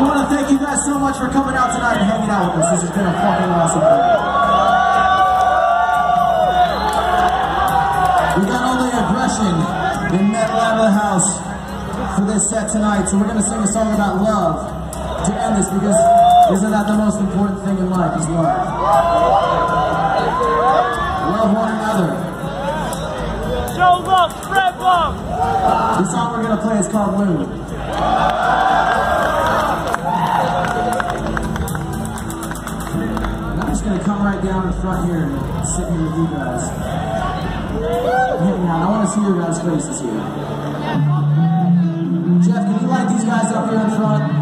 We want to thank you guys so much for coming out tonight and hanging out with us. This has been a fucking awesome thing. We got all the aggression in Metal out of the house for this set tonight, so we're going to sing a song about love to end this, because isn't that the most important thing in life, is love? Love one another. Show love, spread love. The song we're going to play is called Moon. And I'm just going to come right down in front here and sit here with you guys. Hang on, I want to see your guys' faces here. Jeff, can you light these guys up here in front?